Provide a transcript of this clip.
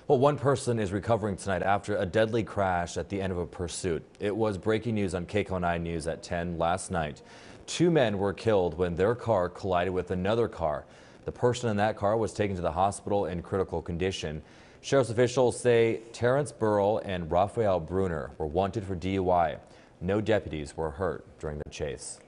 Well, one person is recovering tonight after a deadly crash at the end of a pursuit. It was breaking news on KCAL 9 News at 10 last night. Two men were killed when their car collided with another car. The person in that car was taken to the hospital in critical condition. Sheriff's officials say Terrence Burrell and Rafael Bruner were wanted for DUI. No deputies were hurt during the chase.